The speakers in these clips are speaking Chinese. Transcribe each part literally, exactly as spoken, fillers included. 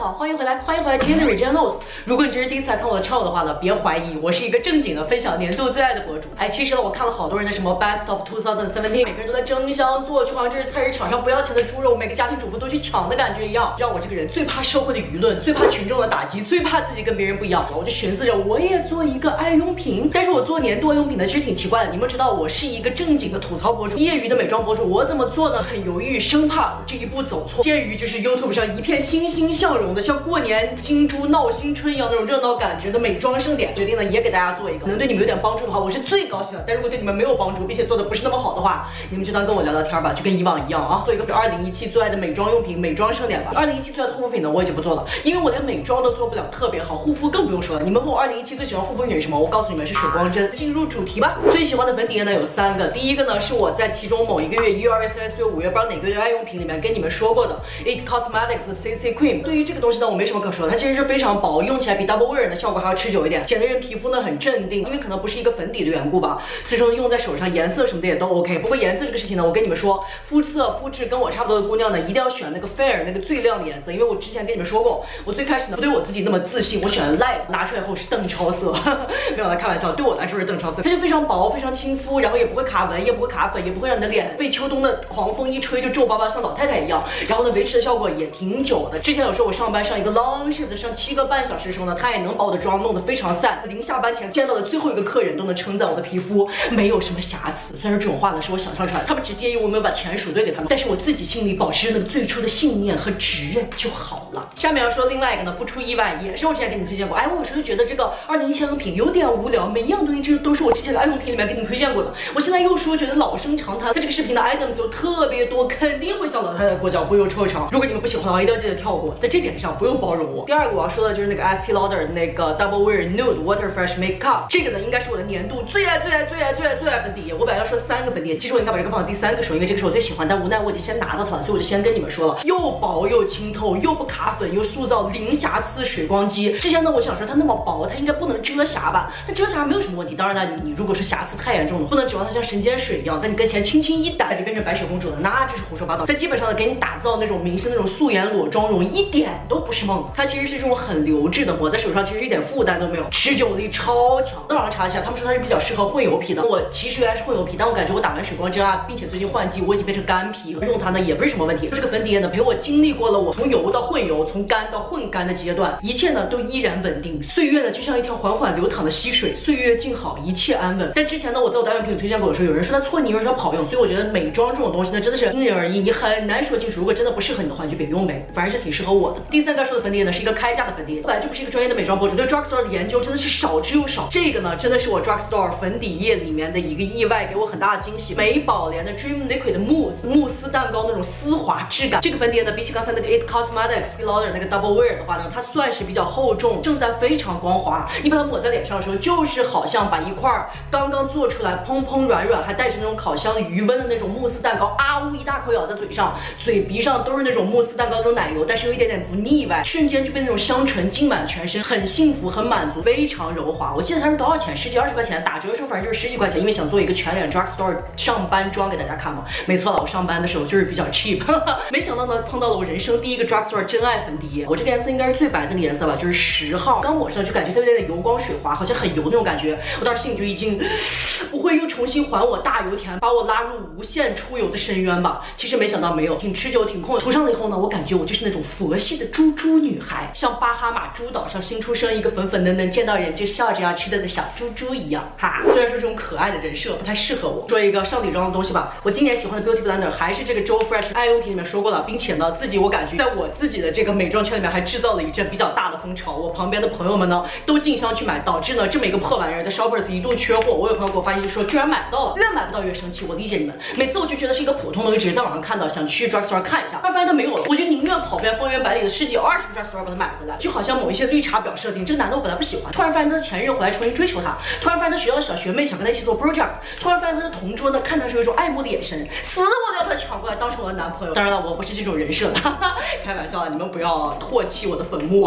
好，欢迎回来，欢迎回来今天的 Regenos。如果你这是第一次来看我的 channel 的话呢，别怀疑，我是一个正经的分享年度最爱的博主。哎，其实呢，我看了好多人的什么 Best of 二零一七，每个人都在争相做，就好像这是菜市场上不要钱的猪肉，每个家庭主妇都去抢的感觉一样。让我这个人最怕社会的舆论，最怕群众的打击，最怕自己跟别人不一样。我就寻思着，我也做一个爱用品，但是我做年度爱用品呢，其实挺奇怪的。你们知道，我是一个正经的吐槽博主，业余的美妆博主，我怎么做呢？很犹豫，生怕这一步走错。鉴于就是 YouTube 上一片欣欣向荣的，像过年金猪闹新春一样那种热闹感觉的美妆盛典，决定呢也给大家做一个，能对你们有点帮助的话，我是最高兴的。但如果对你们没有帮助，并且做的不是那么好的话，你们就当跟我聊聊天吧，就跟以往一样啊，做一个二零一七最爱的美妆用品美妆盛典吧。二零一七最爱的护肤品呢，我已经不做了，因为我连美妆都做不了特别好，护肤更不用说了。你们问我二零一七最喜欢护肤品是什么，我告诉你们是水光针。进入主题吧，最喜欢的粉底液呢有三个，第一个呢是我在其中某一个月，一月、二月、三月、四月、五月，不知道哪个月爱用品里面跟你们说过的 It Cosmetics C C Cream。对于这个东西呢，我没什么可说的，它其实是非常薄，用起来比 Double Wear 的效果还要持久一点。剪的人皮肤呢很镇定，因为可能不是一个粉底的缘故吧，所以说用在手上颜色什么的也都 OK。不过颜色这个事情呢，我跟你们说，肤色肤质跟我差不多的姑娘呢，一定要选那个 Fair 那个最亮的颜色，因为我之前跟你们说过，我最开始呢不对我自己那么自信，我选了 Light， 拿出来后是邓超色，没有来开玩笑，对我来说是邓超色，它就非常薄，非常亲肤，然后也不会卡纹，也不会卡粉，也不会让你的脸被秋冬的狂风一吹就皱巴巴像老太太一样，然后呢维持的效果也挺久的。之前有时候我上班上一个 long shift 上七个半小时的时候呢，它也能把我的妆弄得非常散，临下班前见到的最后一个客人都能称赞我的皮肤没有什么瑕疵。虽然这种话呢是我想象出来，他们只介意我没有把钱数对给他们，但是我自己心里保持那个最初的信念和直认就好了。下面要说另外一个呢，不出意外也是我之前给你们推荐过。哎，我有时候觉得这个二零一七爱用品有点无聊，每一样东西这都是我之前的爱用品里面给你们推荐过的。我现在又说觉得老生常谈，在这个视频的 items 有特别多，肯定会像老太太裹脚布又臭长。如果你们不喜欢的话，一定要记得跳过，在这点上不用包容我。第二个我要说的就是那个 Estee Lauder 那个 Double Wear Nude Water Fresh Makeup， 这个呢应该是我的年度最爱最爱最爱最爱最爱粉底液。我本来要说三个粉底液，其实我应该把这个放到第三个说，因为这个是我最喜欢，但无奈我已经先拿到它了，所以我就先跟你们说了，又薄又清透，又不卡粉，又塑造零瑕疵水光肌。之前呢我想说它那么薄，它应该不能遮瑕吧？但遮瑕没有什么问题。当然呢，你你如果是瑕疵太严重了，不能指望它像神仙水一样在你跟前轻轻一掸就变成白雪公主了，那这是胡说八道。但基本上呢，给你打造那种明星那种素颜裸妆容一点都不是梦。它其实是这种很流质的，抹在手上其实一点负担都没有，持久力超强。在网上查一下，他们说它是比较适合混油皮的。我其实原来是混油皮，但我感觉我打完水光针啊，并且最近换季，我已经变成干皮了，用它呢也不是什么问题。这个粉底液呢陪我经历过了我从油到混油，从干到混干的阶段，一切呢都依然稳定。岁月呢就像一条缓缓流淌的溪水，岁月静好，一切安稳。但之前呢我在我的爱用品里推荐过的时候，有人说它搓泥，有人说它好用，所以我觉得美妆这种东西呢真的是因人而异，你很难说清楚。如果真的不适合你的话，你就别用呗，反正是挺适合我的。第三个说的粉底液呢是一个开价的粉底液，本来就不是一个专业的美妆博主，对 drugstore 的研究真的是少之又少。这个呢真的是我 drugstore 粉底液里面的一个意外，给我很大的惊喜。美宝莲的 Dream Liquid 慕斯慕斯蛋糕那种丝滑质感，这个粉底液呢比起刚才那个 It Cosmetics Lauder 那个 Double Wear 的话呢，它算是比较厚重，正在非常光滑。你把它抹在脸上的时候，就是好像把一块刚刚做出来蓬蓬软软，还带着那种烤香余温的那种慕斯蛋糕，啊呜一大口咬在嘴上，嘴鼻上都是那种慕斯蛋糕那种奶油，但是有一点点不腻歪，瞬间就被那种香醇浸满全身，很幸福，很满足，非常柔滑。我记得它是多少钱？十几二十块钱，打折的时候反正就是十几块钱，因为想做一个全脸 drugstore 上班妆给大家看嘛。没错了，我上班的时候就是比较 cheap， 没想到呢碰到了我人生第一个 drugstore 真爱粉底液。我这个颜色应该是最白的那个颜色吧，就是十号，刚抹上就感觉特别的油光水滑，好像很油那种感觉。我当时心里就已经不会又重新还我大油田，把我拉入无限出油的深渊吧。其实没想到没有，挺持久挺控。涂上了以后呢，我感觉我就是那种佛系的猪猪女孩，像巴哈马诸岛上新出生一个粉粉嫩嫩见到人就笑着要吃的的小猪猪一样哈。虽然说这种可爱的人设不太适合我。说一个上底妆的东西吧，我今年喜欢的 Beauty Blender 还是这个 Joe Fresh 爱用品里面说过了，并且呢自己我感觉在我自己的这个美妆圈里面还制造了一阵比较大的风潮。我旁边的朋友们呢都竞相去买，导致呢这么一个破玩意儿在 Shoppers 一度缺货。我有朋友给我发信息说居然买不到了，越买不到越生气。我理解你们，每次我就觉得是一个普通东西，只是在网上看到想去 drugstore 看一下，发现它没有了，我就宁愿跑遍方圆百里的十几二十个 drugstore 把它买回来。就好像某一些绿茶婊设定，这个男的我本来不喜欢，突然发现他的前任回来重新追求他，突然发现他学校的小学妹想跟他一起做 project， 突然发现他的同桌呢看他是有一种爱慕的眼神，死我都要把他抢过来当成我的男朋友。当然了，我不是这种人设的，哈哈，开玩笑了，你们不要唾弃我的粉末。我想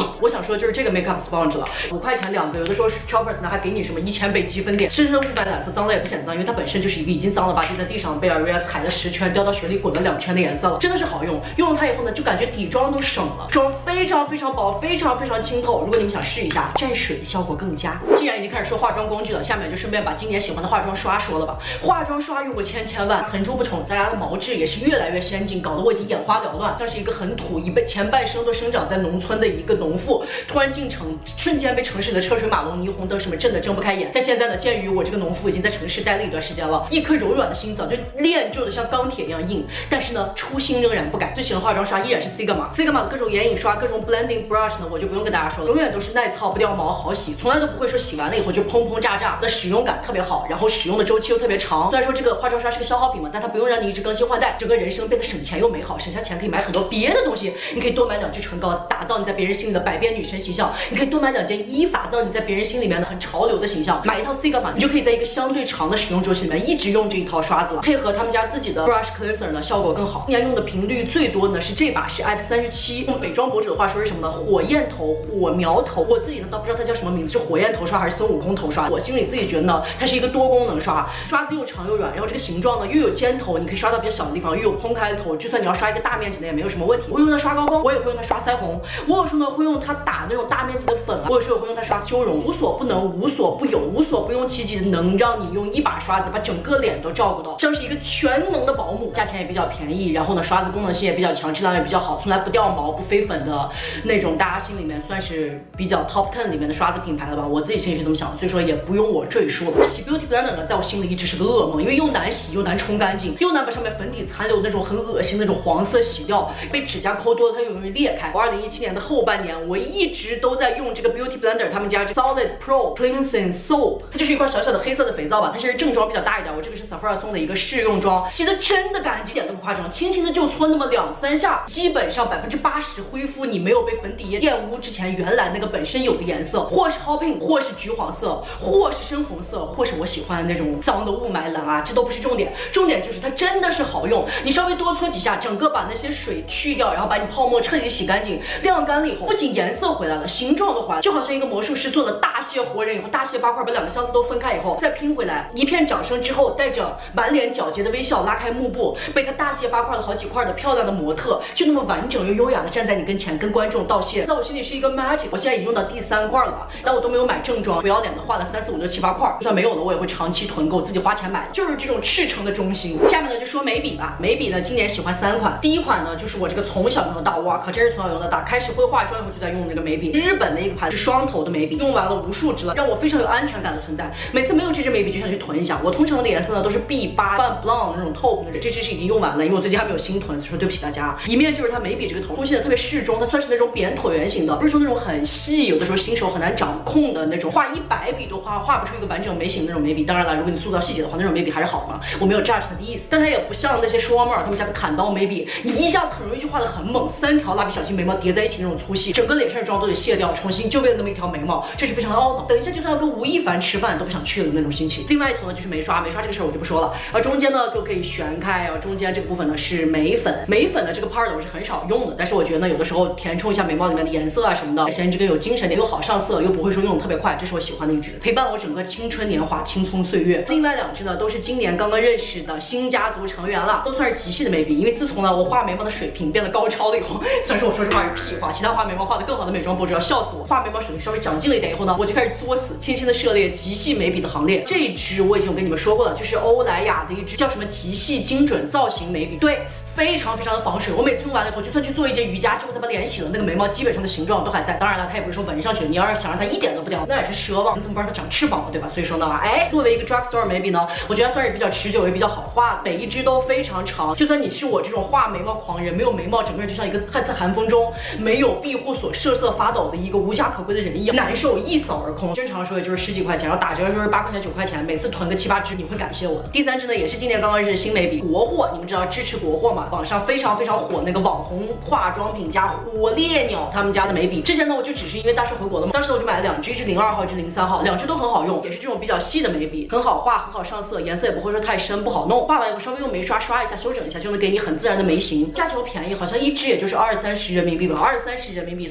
想说的就是这个 makeup sponge 了，五块钱两个，有的时候 shoppers 呢还给你什么一千倍积分点，深深雾白染色，脏了也不显脏，因为它本身就是一个已经脏了吧唧在地上被 Aria 踩了十圈，掉到水里滚了两圈的颜色了，真的是好用。用了它以后呢，就感觉底妆都省了，妆非常非常薄，非常非常清透。如果你们想试一下，蘸水效果更佳。既然已经开始说化妆工具了，下面就顺便把今年喜欢的化妆刷说了吧。化妆刷用过千千万，层出不穷，大家的毛质也是越来越先进，搞得我已经眼花缭乱，像是一个很土一辈前半生都生长在农村的一个农妇，突然进城，瞬间被城市的车水马龙、霓虹灯什么震得睁不开眼。但现在呢，鉴于我这个农妇已经在城市待了一段时间了，一颗柔软的心早就练就的像钢铁一样硬，但是呢，初心仍然不改。最喜欢化妆刷依然是 Sigma，Sigma 的各种眼影刷、各种 blending brush 呢，我就不用跟大家说了，永远都是耐操不掉毛，好洗，从来都不会说洗完了以后就砰砰炸炸。那使用感特别好，然后使用的周期又特别长。虽然说这个化妆刷是个消耗品嘛，但它不用让你一直更新换代，整个人生变得省钱又美好。省下钱可以买很多别的东西，你可以多买两支唇膏，打造你在别人心里的百变女神形象；你可以多买两件衣服，打造你在别人心里面的很潮流的形象。买一套 Sigma， 你就可以在一个相对长的使用周期里面一直用这一套刷子了，配合他们家自己的 brush cleanser 呢，效果更好。今年用的频率最多呢是这把是 F 三十七，用美妆博主的话说是什么呢？火焰头、火苗头。我自己呢倒不知道它叫什么名字，是火焰头刷还是孙悟空头刷？我心里自己觉得呢，它是一个多功能刷，刷子又长又软，然后这个形状呢又有尖头，你可以刷到比较小的地方，又有蓬开的头，就算你要刷一个大面积的也没有什么问题。我用它刷高光，我也会用它刷腮红，我有时候呢会用它打那种大面积的粉啊，我有时候也会用它刷修容，无所不能，无所不有，无所不用其极的，能让你用一把刷子把整个脸都照顾到，像是一个全能的保姆。价钱也比较便宜，然后呢刷子功能性也比较强，质量也比较好，从来不掉毛不飞粉的那种，大家心里面算是比较 top ten 里面的刷子品牌了吧？我自己心里是这么想的，所以说也不用我赘述了。洗 Beauty Blender 呢，在我心里一直是个噩梦，因为又难洗又难冲干净，又难把上面粉底残留那种很恶心那种黄色洗掉，被指甲抠多了它又容易裂开。我二零一七年的后半年，我一直都在用这个 Beauty Blender 他们家这 Solid Pro Cleansing Soap， 它就是一块小小的黑色的肥皂吧，它其实正装比较大一点，我这个是 Sephora 送的一个试用装，洗的真的干净，一点都不夸张，轻轻的就搓那么两三下，基本上百分之八十恢复你没有被粉底液玷污之前原来那个本身有的颜色，或是 hot pink， 或是橘黄色，或是深红色，或是我喜欢的那种脏的雾霾蓝啊，这都不是重点，重点就是它真的是好用，你稍微多搓几下，整个把那些水去掉，然后把你泡沫彻底洗干净，晾干了以后，不仅颜色回来了，形状都回来了，就好像一个魔术师做了大卸活人以后，大卸八块把两个箱子都分开以后再拼回来，一片掌声之后，带着满脸皎洁的微笑拉开幕布，被他大卸八块了好几块的漂亮的模特，就那么完整又优雅的站在你跟前跟观众道谢，在我心里是一个 magic。我现在已经用到第三块了，但我都没有买正装，不要脸的画了三四五六七八块，就算没有了我也会长期囤购，自己花钱买，就是这种赤诚的忠心。下面呢就说眉笔吧，眉笔呢今年喜欢三款，第一款呢就是我这个从小用到大，哇靠，真是从小用到大，开始会化妆以后就在用那个眉笔，日本的一个牌子，是双头的眉笔，用完了无数支了，让我非常有安全感的存在。每次没有这支眉笔就想去囤一下，我通常用的颜色呢都是 B 八 半 blanc 那种透红的，这支是已经用完了，因为我最近还没有新囤，所以说对不起大家。一面就是它眉笔这个头出现的特别适中，它算是那种扁椭圆形的，不是说那种很细，有的时候新手很难掌控的那种，画一百笔都画画不出一个完整眉形的那种眉笔。当然了，如果你塑造细节的话，那种眉笔还是好嘛，我没有 judge 它的意思，但它也不像那些舒尔玛他们家的砍刀眉笔，你一下子很容易就画得很猛，三条蜡笔小新眉毛叠在一起那种粗细，整个脸上的妆都得卸掉，重新就为了那么一条眉毛，这是非常的懊恼。等一下就算要跟吴亦凡吃饭都不想去了的那种心情。另外一头呢就是眉刷，眉刷这个事儿我就不说了，而中间呢就可以旋开啊，中间这个部分呢是眉粉，眉粉的这个 part 我是很少用的，但是我觉得呢有的时候填充一下眉毛里面的颜色啊什么的，显得这个有精神点，又好上色，又不会说用的特别快，这是我喜欢的一支，陪伴我整个青春年华、青葱岁月。另外两支呢都是今年刚刚认识的新家族成员了，都算是极细的眉笔，因为自从呢我画眉毛的水平变得高超了以后，虽然说我说这话是屁话，其他画眉毛画的更好的美妆博主要笑死我，画眉毛水平稍微长进了一点以后呢，我就开始作死，轻轻的涉猎极细眉笔的行列。这一支我已经有跟你们说过了，就是欧莱雅的一支叫什么极细精准造型眉笔，对。非常非常的防水，我每次用完了以后，就算去做一节瑜伽之后再把脸洗了，那个眉毛基本上的形状都还在。当然了，它也不是说纹上去，你要是想让它一点都不掉，那也是奢望。你怎么不让它长翅膀了，对吧？所以说呢，哎，作为一个 drugstore 眉笔呢，我觉得算是比较持久也比较好画，每一支都非常长。就算你是我这种画眉毛狂人，没有眉毛，整个人就像一个在寒风中没有庇护所瑟瑟发抖的一个无家可归的人一样，难受一扫而空。正常的时候也就是十几块钱，然后打折的时候是八块钱九块钱，每次囤个七八支，你会感谢我的。第三支呢，也是今年刚刚认识新眉笔，国货，你们知道支持国货嘛？网上非常非常。非常火那个网红化妆品家火烈鸟他们家的眉笔，之前呢我就只是因为大叔回国了嘛，当时我就买了两支，一支零二号，一支零三号，两支都很好用，也是这种比较细的眉笔，很好画，很好上色，颜色也不会说太深不好弄，画完以后稍微用眉刷刷一下修整一下，就能给你很自然的眉形，价钱又便宜，好像一支也就是二三十人民币吧，二三十人民币算成加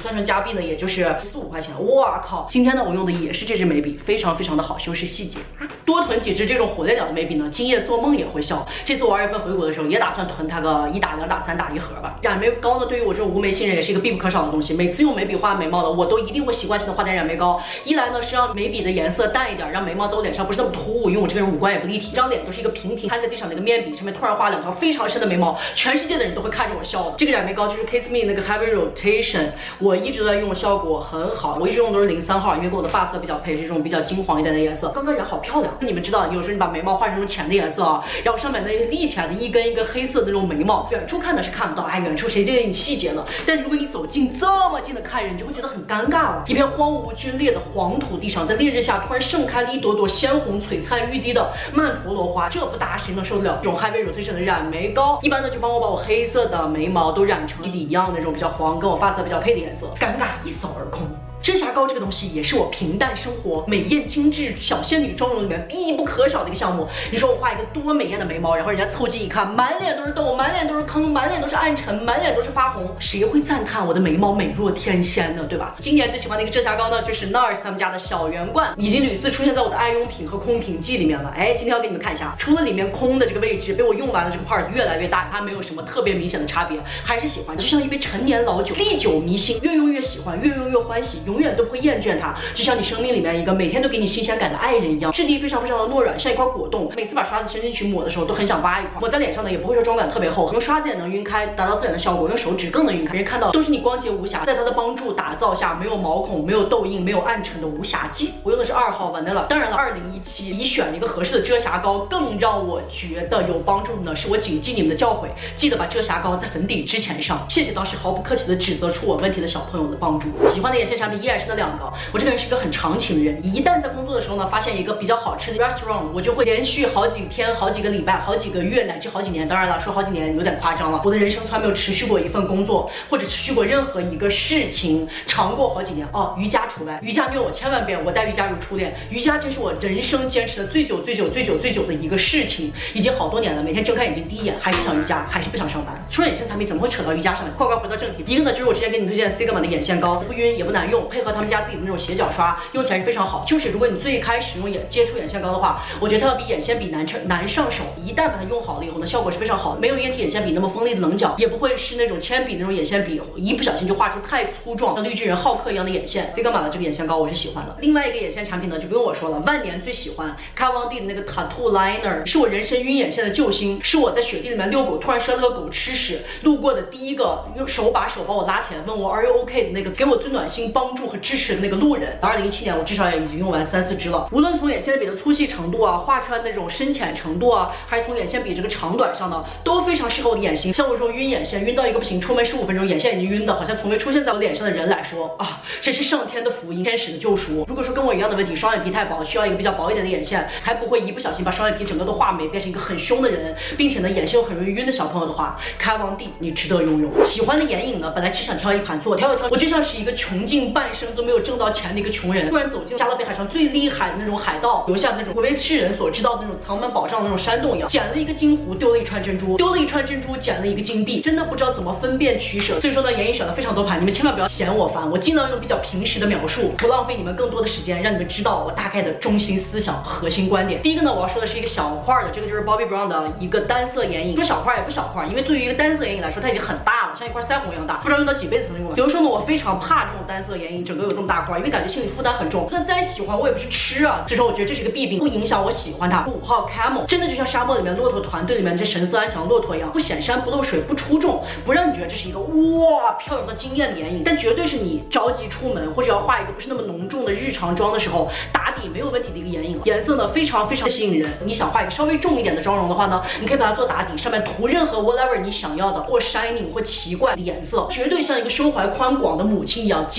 币呢，也就是四五块钱。哇靠！今天呢，我用的也是这支眉笔，非常非常的好修饰细节。多囤几支这种火烈鸟的眉笔呢，今夜做梦也会笑。这次我二月份回国的时候，也打算囤它个一打、两打、三打一盒吧。染眉膏呢，对于我这种无眉新人也是一个必不可少的东西。每次用眉笔画眉毛呢，我都一定会习惯性的画点染眉膏。一来呢是让眉笔的颜色淡一点，让眉毛在我脸上不是那么突兀，因为我这个人五官也不立体，这张脸都是一个平平摊在地上的一个面笔，上面突然画两条非常深的眉毛，全世界的人都会看着我笑的。这个染眉膏就是 Kiss Me 那个 Heavy Rotation， 我一直都在用，效果很好。我一直用的都是零三号，因为跟我的发色比较配，这种比较金黄一点的颜色。刚刚染好漂亮，你们知道，有时候你把眉毛画成这种浅的颜色啊，然后上面那立起来的一根一根黑色的那种眉毛，远处看的是看不到，哎，远处谁见你细节呢？但如果你走近这么近的看人，你就会觉得很尴尬了。一片荒芜皲裂的黄土地上，在烈日下突然盛开了一朵朵鲜红璀璨欲滴的曼陀罗花，这不搭谁能受得了？这种 Heavy Rotation 的染眉膏，一般呢就帮我把我黑色的眉毛都染成基底一样的那种比较黄，跟我发色比较配的颜色，尴尬一扫而空。遮瑕膏这个东西也是我平淡生活、美艳精致小仙女妆容里面必不可少的一个项目。你说我画一个多美艳的眉毛，然后人家凑近一看，满脸都是痘，满脸都是坑，满脸都是暗沉，满脸都是发红，谁会赞叹我的眉毛美若天仙呢？对吧？今年最喜欢的一个遮瑕膏呢，就是 NARS 他们家的小圆罐，已经屡次出现在我的爱用品和空瓶记里面了。哎，今天要给你们看一下，除了里面空的这个位置被我用完了，这个 part 越来越大，它没有什么特别明显的差别，还是喜欢，就像一杯陈年老酒，历久弥新，越用越喜欢，越用越欢喜，永远都不会厌倦。它就像你生命里面一个每天都给你新鲜感的爱人一样，质地非常非常的糯软，像一块果冻。每次把刷子伸进去抹的时候，都很想挖一块。抹在脸上呢，也不会说妆感特别厚，用刷子也能晕开，达到自然的效果。用手指更能晕开，人看到都是你光洁无瑕。在它的帮助打造下，没有毛孔，没有痘印，没有暗沉的无瑕肌。我用的是二号 Vanilla。当然了，二零一七你选了一个合适的遮瑕膏，更让我觉得有帮助的呢，是我谨记你们的教诲，记得把遮瑕膏在粉底之前上。谢谢当时毫不客气的指责出我问题的小朋友的帮助。喜欢的眼线产品依然是那两个。我这个人是一个很长情的人，一旦在工作的时候呢，发现一个比较好吃的 restaurant， 我就会连续好几天、好几个礼拜、好几个月，乃至好几年。当然了，说好几年有点夸张了。我的人生从来没有持续过一份工作，或者持续过任何一个事情长过好几年。哦，瑜伽除外，瑜伽虐我千万遍，我待瑜伽如初恋。瑜伽真是我人生坚持的最久、最久、最久、最久的一个事情，已经好多年了。每天睁开眼睛第一眼还是想瑜伽，还是不想上班。说眼线产品怎么会扯到瑜伽上来？快快回到正题。一个呢，就是我之前给你们推荐 Sigma 的眼线膏，不晕也不难用，配合他们家自己的那种斜角刷，用起来是非常好。就是如果你最开始用眼接触眼线膏的话，我觉得它要比眼线笔难成难上手。一旦把它用好了以后呢，效果是非常好的，没有液体眼线笔那么锋利的棱角，也不会是那种铅笔那种眼线笔，一不小心就画出太粗壮像绿巨人浩克一样的眼线。Sigma 的这个眼线膏我是喜欢的。另外一个眼线产品呢，就不用我说了，万年最喜欢 Kat Von D 的那个 Tattoo Liner， 是我人生晕眼线的救星，是我在雪地里面遛狗突然摔了个狗吃屎，路过的第一个用手把手把我拉起来问我 Are you OK 的那个给我最暖心帮助和支持的那个路人。二零一七年我至少也已经用完三四支了，无论从眼线笔的粗细程度啊，画出来那种深浅程度啊，还是从眼线笔这个长短上呢，都非常适合我的眼型。像我说晕眼线晕到一个不行，出门十五分钟眼线已经晕的好像从未出现在我脸上的人来说啊，这是上天的福音，天使的救赎。如果说跟我一样的问题，双眼皮太薄，需要一个比较薄一点的眼线，才不会一不小心把双眼皮整个都画没，变成一个很凶的人，并且呢眼线又很容易晕的小朋友的话，Kat Von D你值得拥有。喜欢的眼影呢，本来只想挑一盘做，挑一挑，我就像是一个穷尽半生都没有挣到钱的一个穷人，突然走进加勒比海上最厉害的那种海盗留下那种为世人所知道的那种藏满宝藏的那种山洞一样，捡了一个金湖，丢了一串珍珠，丢了一串珍珠，捡了一个金币，真的不知道怎么分辨取舍。所以说呢，眼影选了非常多盘，你们千万不要嫌我烦，我尽量用比较平实的描述，不浪费你们更多的时间，让你们知道我大概的中心思想、核心观点。第一个呢，我要说的是一个小块的，这个就是 Bobbi Brown 的一个单色眼影，说小块也不小块，因为对于一个单色眼影来说，它已经很大了，像一块腮红一样大，不知道用到几辈子才能用完。比如说呢，我非常怕这种单色眼影整个有这么大块，因为感觉心理负担很重，就算再喜欢我也不是吃啊，所以说我觉得这是一个弊病，不影响我喜欢它。五号 Camel 真的就像沙漠里面骆驼团队里面这神色安详骆驼一样，不显山不露水不出众，不让你觉得这是一个哇漂亮到惊艳的眼影，但绝对是你着急出门或者要画一个不是那么浓重的日常妆的时候打底没有问题的一个眼影。颜色呢非常非常吸引人，你想画一个稍微重一点的妆容的话呢，你可以把它做打底，上面涂任何 whatever 你想要的或 shining 或奇怪的颜色，绝对像一个胸怀宽广的母亲一样接纳所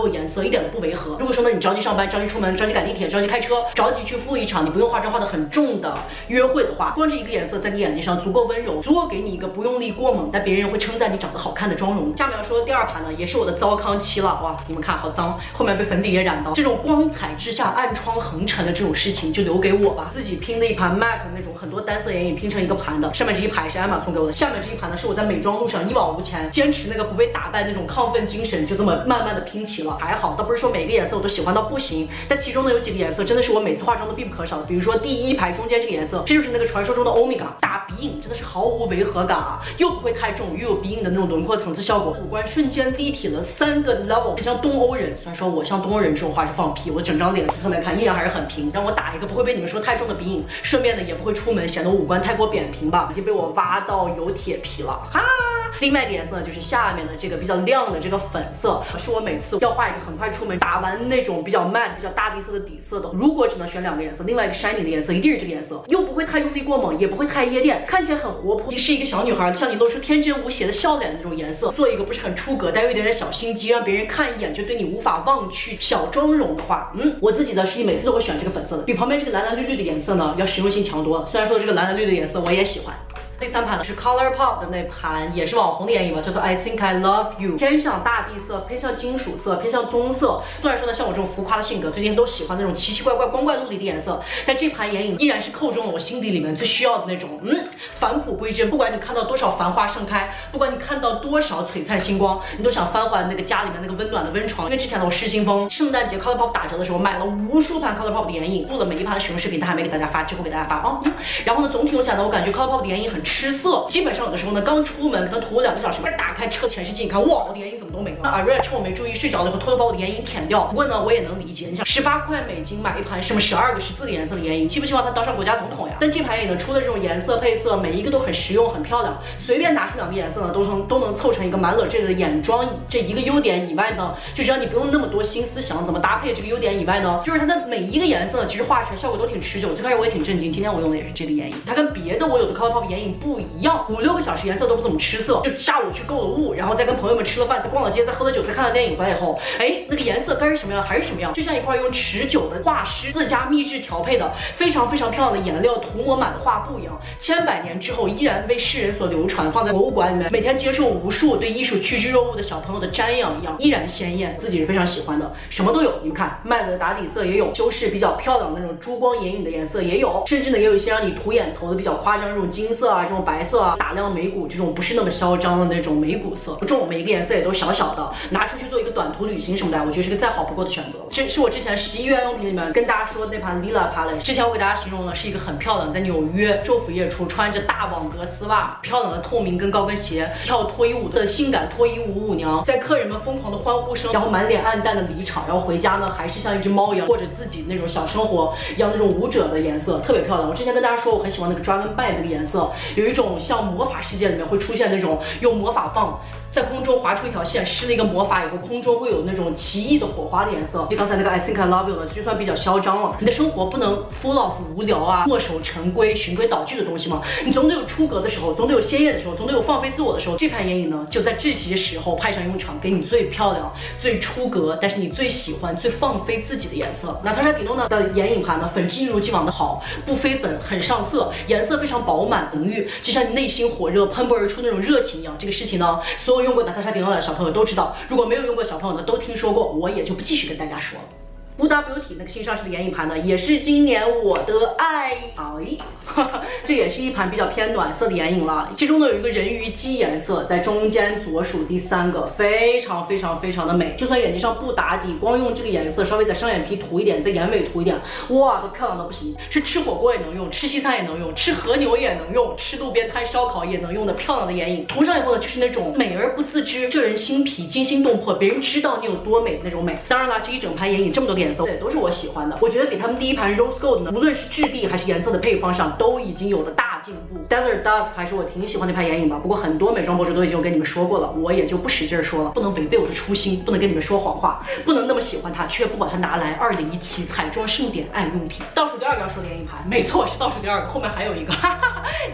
有颜色，一点都不违和。如果说呢你着急上班、着急出门、着急赶地铁、着急开车、着急去赴一场你不用化妆化的很重的约会的话，光这一个颜色在你眼睛上足够温柔，足够给你一个不用力过猛，但别人会称赞你长得好看的妆容。下面要说的第二盘呢，也是我的糟糠期了。哇，你们看好脏，后面被粉底也染到。这种光彩之下暗疮横陈的这种事情就留给我吧。自己拼的一盘 M A C 那种很多单色眼影拼成一个盘的，上面这一盘是艾玛送给我的，下面这一盘呢是我在美妆路上一往无前，坚持那个不被打败那种亢奋精神，就这么慢慢的拼齐了。还好，倒不是说每个颜色我都喜欢到不行，但其中呢有几个颜色真的是我每次化妆都必不可少的。比如说第一排中间这个颜色，这就是那个传说中的欧米伽，打鼻影真的是毫无违和感啊，又不会太重，又有鼻影的那种轮廓层次效果，五官瞬间立体了三个 level， 很像东欧人。虽然说我像东欧人这种话是放屁，我整张脸从侧面看依然还是很平。让我打一个不会被你们说太重的鼻影，顺便呢也不会出门显得我五官太过扁平吧，已经被我挖到有铁皮了哈。另外一个颜色呢，就是下面的这个比较亮的这个粉色，是我每次要画一个很快出门打完那种比较慢、比较大地色的底色的。如果只能选两个颜色，另外一个 shining 的颜色一定是这个颜色，又不会太用力过猛，也不会太夜店，看起来很活泼，是一个小女孩向你露出天真无邪的笑脸的那种颜色。做一个不是很出格，但又有点点小心机，让别人看一眼就对你无法忘去小妆容的话，嗯，我自己呢是每次都会选这个粉色的，比旁边这个蓝蓝绿绿的颜色呢要实用性强多了。虽然说这个蓝蓝绿的颜色我也喜欢。第三盘呢是 ColourPop 的那盘，也是网红的眼影吧，叫做 I Think I Love You， 偏向大地色，偏向金属色，偏向棕色。虽然说呢，像我这种浮夸的性格，最近都喜欢那种奇奇怪怪、光怪陆离的颜色，但这盘眼影依然是扣中了我心底里面最需要的那种，嗯，返璞归真。不管你看到多少繁花盛开，不管你看到多少璀璨星光，你都想翻回那个家里面那个温暖的温床。因为之前呢，我失心疯，圣诞节 ColourPop 打折的时候买了无数盘 ColourPop 的眼影，录了每一盘的使用视频，但还没给大家发，之后给大家发哦。然后呢，总体用下来呢，我感觉 ColourPop 的眼影很吃色，基本上有的时候呢，刚出门可能涂了两个小时，打开车前视镜一看，哇，我的眼影怎么都没了。那 Aria 趁我没注意睡着了以后，偷偷把我的眼影舔掉。不过呢，我也能理解，你想十八块美金买一盘什么十二个、十四个颜色的眼影，希不希望他当上国家总统呀？但这盘眼影呢，出的这种颜色配色，每一个都很实用、很漂亮，随便拿出两个颜色呢，都能都能凑成一个满褶这个眼妆。这一个优点以外呢，就只要你不用那么多心思想怎么搭配这个优点以外呢，就是它的每一个颜色呢，其实画出来效果都挺持久。最开始我也挺震惊，今天我用的也是这个眼影，它跟别的我有的 ColourPop 眼影不一样，五六个小时颜色都不怎么吃色，就下午去购了物，然后再跟朋友们吃了饭，再逛了街，再喝了酒，再看了电影回来以后，哎，那个颜色该是什么样还是什么样，就像一块用持久的画师自家秘制调配的非常非常漂亮的颜料涂抹满的画布一样，千百年之后依然被世人所流传，放在博物馆里面，每天接受无数对艺术趋之若鹜的小朋友的瞻仰一样，依然鲜艳，自己是非常喜欢的，什么都有。你们看，麦的打底色也有，修饰比较漂亮的那种珠光眼影的颜色也有，甚至呢也有一些让你涂眼头的比较夸张，这种金色啊，这种白色啊，打亮眉骨这种不是那么嚣张的那种眉骨色，不重，每一个颜色也都小小的，拿出去做一个短途旅行什么的，我觉得是个再好不过的选择。这是我之前十一月用品里面跟大家说的那盘 Lila Palette， 之前我给大家形容呢是一个很漂亮，在纽约昼伏夜出，穿着大网格丝袜，漂亮的透明跟高跟鞋，跳脱衣舞的性感脱衣舞舞娘，在客人们疯狂的欢呼声，然后满脸暗淡的离场，然后回家呢还是像一只猫一样过着自己那种小生活一样那种舞者的颜色，特别漂亮。我之前跟大家说我很喜欢那个 Dragon Bite 那个颜色，有一种像魔法世界里面会出现那种用魔法棒在空中划出一条线，施了一个魔法以后，空中会有那种奇异的火花的颜色。就刚才那个 I Think I Love You 呢，就算比较嚣张了。你的生活不能 full of 无聊啊、墨守成规、循规蹈矩的东西吗？你总得有出格的时候，总得有鲜艳的时候，总得有放飞自我的时候。这盘眼影呢，就在这些时候派上用场，给你最漂亮、最出格，但是你最喜欢、最放飞自己的颜色。娜塔莎蒂诺呢的眼影盘呢，粉质一如既往的好，不飞粉，很上色，颜色非常饱满浓郁，就像你内心火热喷薄而出那种热情一样。这个事情呢，所有用过娜塔莎蒂诺的小朋友都知道，如果没有用过的小朋友呢，都听说过，我也就不继续跟大家说了。Huda Beauty 那个新上市的眼影盘呢，也是今年我的爱，哎，这也是一盘比较偏暖色的眼影了。其中呢有一个人鱼姬颜色，在中间左数第三个，非常非常非常的美。就算眼睛上不打底，光用这个颜色稍微在上眼皮涂一点，在眼尾涂一点，哇，都漂亮到不行。是吃火锅也能用，吃西餐也能用，吃和牛也能用，吃路边摊烧烤也能用的漂亮的眼影。涂上以后呢，就是那种美而不自知，摄人心脾，惊心动魄，别人知道你有多美的那种美。当然了，这一整盘眼影这么多的颜色也都是我喜欢的，我觉得比他们第一盘 Rose Gold 呢，无论是质地还是颜色的配方上，都已经有了大进步。Desert Dusk 还是我挺喜欢那盘眼影吧，不过很多美妆博主都已经跟你们说过了，我也就不使劲说了，不能违背我的初心，不能跟你们说谎话，不能那么喜欢它却不把它拿来二零一七彩妆盛典爱用品。倒数第二个要说的眼影盘，没错，是倒数第二个，后面还有一个，哈哈哈，你们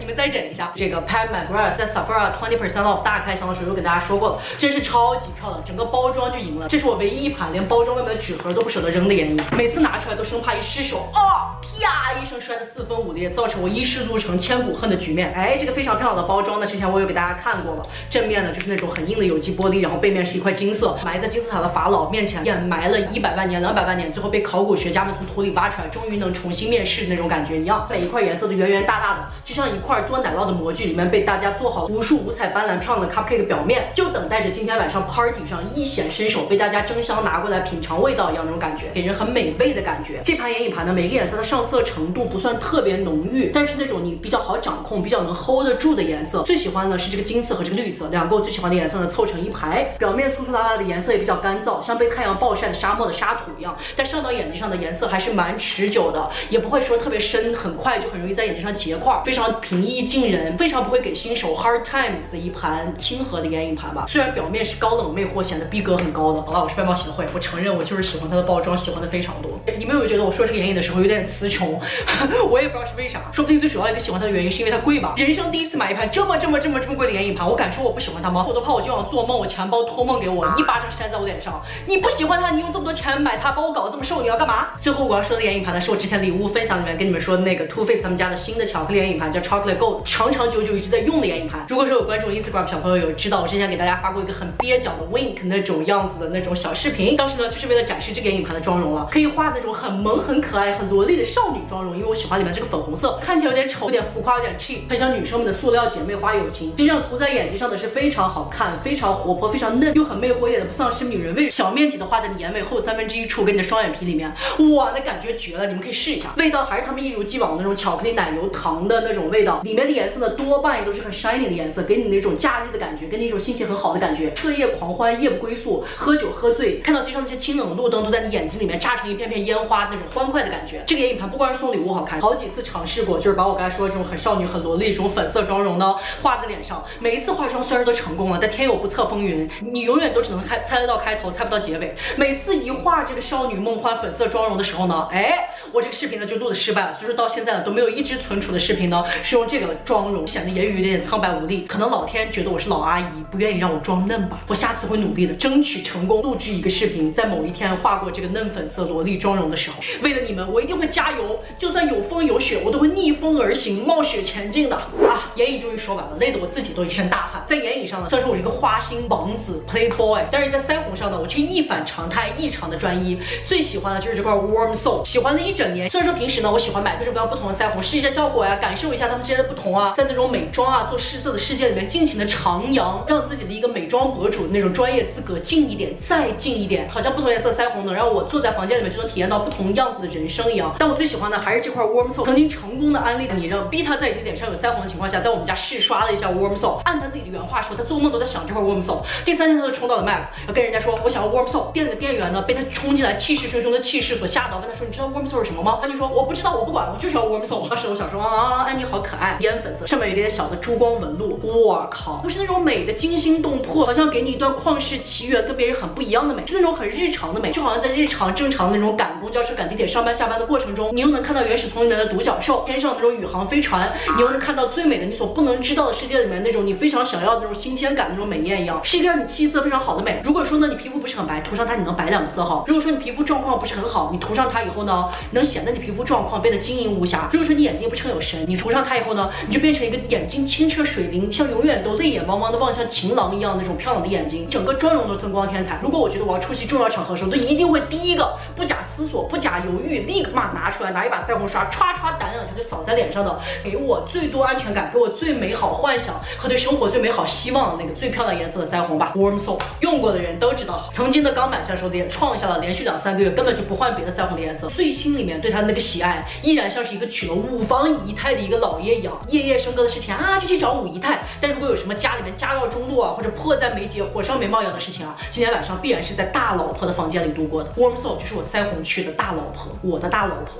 们再忍一下。这个 Pat McGrath 在 Sephora twenty percent off 大开箱的时候，我给大家说过了，真是超级漂亮，整个包装就赢了。这是我唯一一盘连包装外面的纸盒都不舍得扔的眼影，每次拿出来都生怕一失手，啊，啪一声摔得四分五裂，造成我一失足成千古恨的局面。哎，这个非常漂亮的包装呢，之前我有给大家看过了，正面呢就是那种很硬的有机玻璃，然后背面是一块金色，埋在金字塔的法老面前，掩埋了一百万年、两百万年，最后被考古学家们从土里挖出来，终于能重新面世的那种感觉一样。每一块颜色都圆圆大大的，就像一块做奶酪的模具，里面被大家做好了无数五彩斑斓漂亮的 cupcake 表面，就等待着今天晚上 party 上一显身手，被大家争相拿过来品尝味道一样那种感觉，给人很美味的感觉。这盘眼影盘呢，每个颜色的上色程度不算特别浓郁，但是那种你比较好掌控、比较能 hold 得住的颜色。最喜欢的是这个金色和这个绿色，两个我最喜欢的颜色呢凑成一排，表面粗粗拉拉的颜色也比较干燥，像被太阳暴晒的沙漠的沙土一样，但上到眼睛上的颜色还是蛮持久的，也不会说特别深，很快就很容易在眼睛上结块，非常平易近人，非常不会给新手 hard times 的一盘亲和的眼影盘吧。虽然表面是高冷魅惑，显得逼格很高的。好了，我是外貌协会，我承认我就是喜欢它的包装，喜欢的非常多。你们有没有觉得我说这个眼影的时候有点词穷？我也不知道是为啥，说不定最主要一个喜欢它的原因是因为它贵吧。人生第一次买一盘这么这么这么这么贵的眼影盘，我敢说我不喜欢它吗？我都怕我今晚做梦，我钱包托梦给我，一巴掌扇在我脸上。你不喜欢它，你用这么多钱买它，把我搞得这么瘦，你要干嘛？最后我要说的眼影盘呢，是我之前礼物分享里面跟你们说的那个 Too Faced 他们家的新的巧克力眼影盘，叫 Chocolate Gold， 长长久久一直在用的眼影盘。如果说有关注 Instagram 小朋友有知道，我之前给大家发过一个很蹩脚的 wink 那种样子的那种小视频，当时呢就是为了展示这个眼影盘的妆容了，可以画那种很萌、很可爱、很萝莉的少女妆容，因为我喜欢里面这个粉红色，看起来有点丑、有点浮夸、有点 cheap， 很像女生们的塑料姐妹花友情。实际上涂在眼睛上的是非常好看、非常活泼、非常嫩，又很魅惑一点的，不丧失女人味。小面积的画在你眼尾后三分之一处，跟你的双眼皮里面，哇，那感觉绝了！你们可以试一下，味道还是他们一如既往的那种巧克力奶油糖的那种味道，里面的颜色呢多半也都是很 shiny 的颜色，给你那种假日的感觉，给你一种心情很好的感觉。彻夜狂欢，夜不归宿，喝酒喝醉，看到街上那些清冷路灯都在你眼睛里面炸成一片片烟花，那种欢快的感觉。这个眼影盘不光是送礼物好看，好几次尝试过，就是把我刚才说的这种很少女、很萝莉这种粉色妆容呢画在脸上。每一次化妆虽然都成功了，但天有不测风云，你永远都只能猜猜得到开头，猜不到结尾。每次一画这个少女梦幻粉色妆容的时候呢，哎，我这个视频呢就录的失败了，所以说到现在呢都没有一支存储的视频呢是用这个妆容，显得言语有点苍白无力。可能老天觉得我是老阿姨，不愿意让我装嫩吧。我下次会努力的，争取成功录制一个视频，在某一天画过这个嫩粉色萝莉妆容的时候，为了你们，我一定会加油，就算有风有雪，我都会逆风而行，冒雪前进的啊！眼影终于说完了，累得我自己都一身大汗。在眼影上呢，虽然说我是一个花心王子 playboy， 但是在腮红上呢，我却一反常态，异常的专一。最喜欢的就是这块 warm soap， 喜欢了一整年。虽然说平时呢，我喜欢买各种各样不同的腮红，试一下效果呀，感受一下它们之间的不同啊，在那种美妆啊、做试色的世界里面尽情的徜徉，让自己的一个美妆博主的那种专业资格近一点，再近一点。好像不同颜色腮红能让我坐在房间里面就能体验到不同样子的人生一样。但我最喜欢的还是这块 warm soap， 曾经成功的安利你，让逼他在你脸上有腮红的情况下，在我们家试刷了一下 warm soap， 按他自己的原话说，他做梦都在想这块 warm soap。第三天他就冲到了 Mac， 要跟人家说我想要 warm soap。店里的店员呢被他冲进来气势汹汹的气势所吓到，问他说你知道 warm soap 是什么吗？他就说我不知道，我不管，我就是要 warm soap。当时我想说啊，安妮好可爱，烟粉色，上面有点小的珠光纹路，我靠，不是那种美的惊心动魄，好像给你一段旷世奇缘，跟别人很不一样的美，是那种很日常的美，就好像在日常正常的那种赶公交车、赶地铁、上班下班的过程中，你又能看到原始丛林里面的独角兽，天上那种宇航飞船，你又能看到最美的你所不能知道的世界里面那种你非常想要的那种新鲜感的那种美艳一样，是一个让你气色非常好的美。如果说呢你皮肤不是很白，涂上它你能白两个色号；如果说你皮肤状况不是很好，你涂上它以后呢，能显得你皮肤状况变得晶莹无瑕；如果说你眼睛不是很有神，你涂上它以后呢，你就变成一个眼睛清澈水灵，像永远都泪眼汪汪的望向情郎一样那种漂亮的眼睛，整个妆容都增光添彩。如果我觉得我要出席重要场合的时候，都一定会第一个不假思索、不假犹豫，立马拿出来，拿一把腮红刷，唰唰打两下就扫在脸上的，给我最多安全感、给我最美好幻想和对生活最美好希望的那个最漂亮颜色的腮红吧。Warm Soap 用过的人都知道，曾经的钢板下手连创下了连续两三个月根本就不换别的腮红的颜色，最心里面对他的那个喜爱，依然像是一个娶了五房姨太的一个老爷一样，夜夜笙歌的事情啊就去找五姨太。但如果有什么家里面家道中落啊，或者迫在眉睫、火烧眉毛一样的事情啊，今天晚上必然是在大老婆的房间里度过的。Warm Soap 就是我腮红区的大老婆，我的大老婆。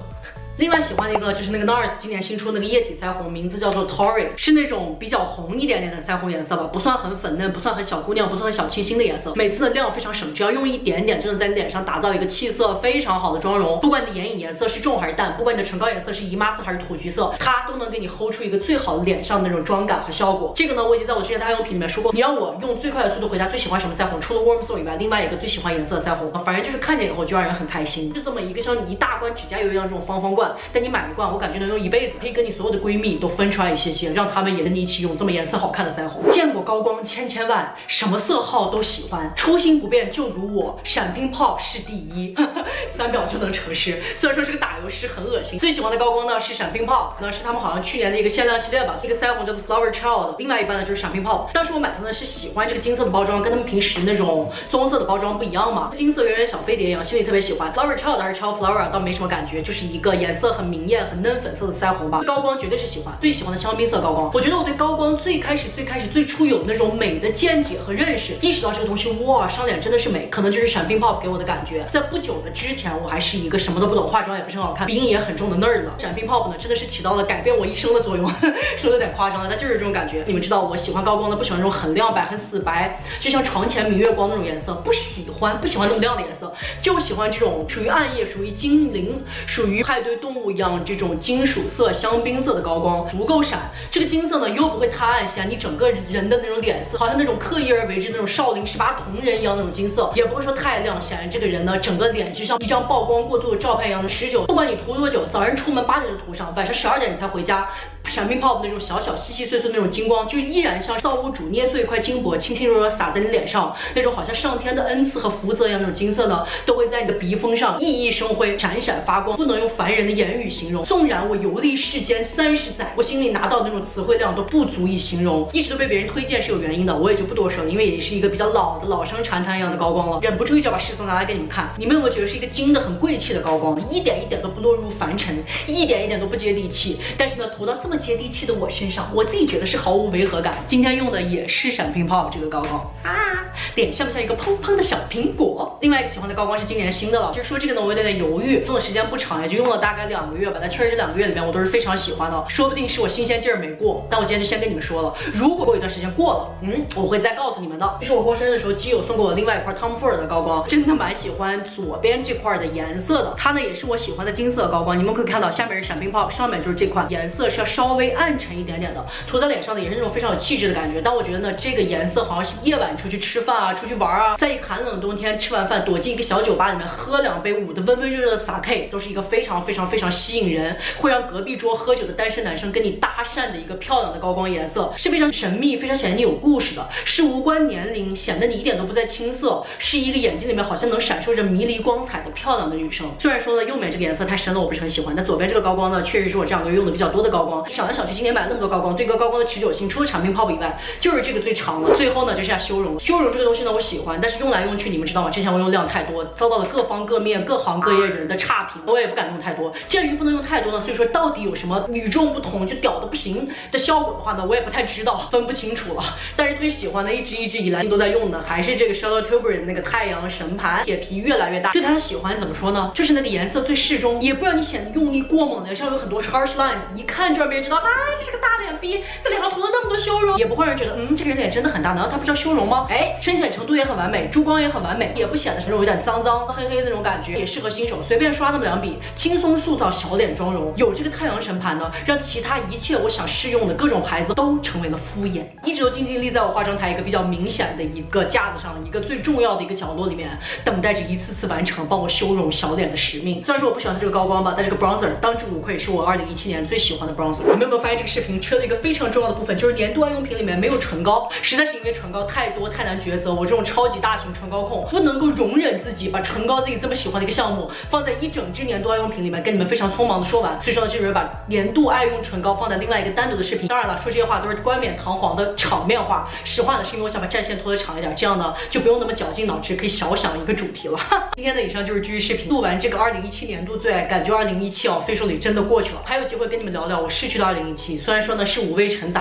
另外喜欢的一个就是那个 NARS 今年新出那个液体腮红，名字叫做 Tori， 是那种比较红一点点的腮红颜色吧，不算很粉嫩，不算很小姑娘，不算很小清新的颜色。每次的量非常省，只要用一点点就能在你脸上打造一个气色非常好的妆容。不管你的眼影颜色是重还是淡，不管你的唇膏颜色是姨妈色还是土橘色，它都能给你 hold 出一个最好的脸上的那种妆感和效果。这个呢，我已经在我之前的爱用品里面说过，你让我用最快的速度回答最喜欢什么腮红，除了 Warm Soul 以外，另外一个最喜欢颜色的腮红，反正就是看见以后就让人很开心。是这么一个像一大罐指甲油一样这种方方罐，但你买一罐，我感觉能用一辈子，可以跟你所有的闺蜜都分出来一些些，让她们也跟你一起用这么颜色好看的腮红。见过高光千千万，什么色号都喜欢，初心不变就如我，闪乒泡是第一，三秒就能成诗。虽然说这个打油诗很恶心，最喜欢的高光呢是闪乒泡，那是他们好像去年的一个限量系列吧，一个腮红叫做 Flower Child， 另外一半呢就是闪乒泡。当时我买它呢是喜欢这个金色的包装，跟他们平时那种棕色的包装不一样嘛，金色圆圆小飞碟一样，心里特别喜欢。Flower Child 还是 Child Flower 倒没什么感觉，就是一个颜色很明艳、很嫩粉色的腮红吧。高光绝对是喜欢，最喜欢的香槟色高光。我觉得我对高光最开始、最开始、最初有那种美的见解和认识，意识到这个东西，哇，上脸真的是美，可能就是闪乒泡给我的感觉。在不久的之前，我还是一个什么都不懂，化妆也不是很好看，鼻影也很重的 nerd 呢。闪乒泡呢，真的是起到了改变我一生的作用，说的有点夸张了，但就是这种感觉。你们知道我喜欢高光的，不喜欢那种很亮白、很死白，就像床前明月光那种颜色，不喜欢，不喜欢那么亮的颜色，就喜欢这种属于暗夜、属于精灵、属于派对动物一样这种金属色、香槟色的高光，足够闪。这个金色呢又不会太暗，显你整个人的那种脸色，好像那种刻意而为之那种少林十八铜人一样那种金色，也不会说太亮，显然这个人呢整个脸就像一张曝光过度的照片一样的持久。不管你涂多久，早上出门八点就涂上，晚上十二点你才回家，闪乒泡的那种小小细细碎碎的那种金光，就依然像造物主捏碎一块金箔，轻轻柔柔洒在你脸上，那种好像上天的恩赐和福泽一样那种金色呢，都会在你的鼻峰上熠熠生辉，闪闪发光，不能用凡人的言语形容。纵然我游历世间三十载，我心里拿到的那种词汇量都不足以形容，一直都被别人推荐是有原因的，我也就不多说了，因为也是一个比较老的老生常谈一样的高光了，忍不住就要把试色拿来给你们看。你们有没有觉得是一个金的很贵气的高光，一点一点都不落入凡尘，一点一点都不接地气，但是呢涂到这么接地气的我身上，我自己觉得是毫无违和感。今天用的也是闪乒泡这个高光啊，脸像不像一个胖胖的小苹果？另外一个喜欢的高光是今年新的了，就是说这个呢我有点点犹豫，用的时间不长，也就用了大概两个月吧，但确实这两个月里面我都是非常喜欢的，说不定是我新鲜劲儿没过，但我今天就先跟你们说了，如果过一段时间过了，嗯，我会再告诉你们的。就是我过生日的时候，基友送给我另外一块 Tom Ford 的高光，真的蛮喜欢左边这块的颜色的，它呢也是我喜欢的金色高光。你们可以看到下面是闪乒泡，上面就是这款颜色是要稍微暗沉一点点的，涂在脸上的也是那种非常有气质的感觉。但我觉得呢，这个颜色好像是夜晚出去吃饭啊、出去玩啊，在一个寒冷的冬天吃完饭躲进一个小酒吧里面喝两杯捂得温温热热的 sake， 都是一个非常非常非常吸引人，会让隔壁桌喝酒的单身男生跟你搭讪的一个漂亮的高光颜色，是非常神秘、非常显得你有故事的，是无关年龄，显得你一点都不在青涩，是一个眼睛里面好像能闪烁着迷离光彩的漂亮的女生。虽然说呢，右面这个颜色太深了，我不是很喜欢，但左边这个高光呢，确实是我这两个月用的比较多的高光。想来想去，今年买了那么多高光，对一个高光的持久性，除了产品泡泡以外，就是这个最长了。最后呢，就是下修容。修容这个东西呢，我喜欢，但是用来用去，你们知道吗？之前我用量太多，遭到了各方各面、各行各业人的差评，我也不敢用太多。鉴于不能用太多呢，所以说到底有什么与众不同就屌的不行的效果的话呢，我也不太知道，分不清楚了。但是最喜欢的一直一直以来都在用的，还是这个 Charlotte Tilbury 的那个太阳神盘，铁皮越来越大。对它的喜欢怎么说呢？就是那个颜色最适中，也不让你显得用力过猛，脸上有很多 harsh lines， 一看就让别人知道，啊，这是个大脸逼，在脸上涂了那么多修容，也不会让人觉得，嗯，这个人脸真的很大，难道他不知道修容吗？哎，深浅程度也很完美，珠光也很完美，也不显得那种有点脏脏黑黑的那种感觉，也适合新手随便刷那么两笔，轻松塑造小脸妆容。有这个太阳神盘呢，让其他一切我想试用的各种牌子都成为了敷衍，一直都静静立在我化妆台一个比较明显的一个架子上，一个最重要的一个角落里面，等待着一次次完成帮我修容小脸的使命。虽然说我不喜欢它这个高光吧，但这个 bronzer 当之无愧是我二零一七年最喜欢的 bronzer。你们有没有发现这个视频缺了一个非常重要的部分，就是年度爱用品里面没有唇膏，实在是因为唇膏太多太难抉择，我这种超级大型唇膏控不能够容忍自己把唇膏自己这么喜欢的一个项目放在一整支年度爱用品里面跟你们非常匆忙的说完，所以说呢，就是把年度爱用唇膏放在另外一个单独的视频。当然了，说这些话都是冠冕堂皇的场面话，实话呢是因为我想把战线拖得长一点，这样呢就不用那么绞尽脑汁，可以小想一个主题了。今天的以上就是这支视频，录完这个二零一七年度最爱，感觉二零一七哦，非说里真的过去了，还有机会跟你们聊聊我逝去的二零一七。虽然说呢是五味陈杂的，有开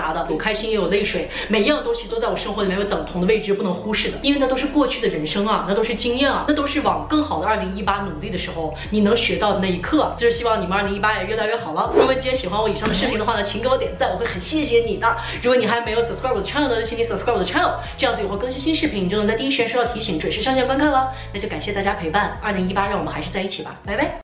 开心也有泪水，每一样东西都在我生活里面有等同的位置，不能忽视的，因为那都是过去的人生啊，那都是经验啊，那都是往更好的二零一八努力的时候你能学到的那一刻。就是希望你们二零一八也越来越好了。如果你今天喜欢我以上的视频的话呢，请给我点赞，我会很谢谢你的。如果你还没有 subscribe 我的 channel 呢，就请你 subscribe 我的 channel， 这样子以后更新新视频，你就能在第一时间收到提醒，准时上线观看了。那就感谢大家陪伴，二零一八让我们还是在一起吧，拜拜。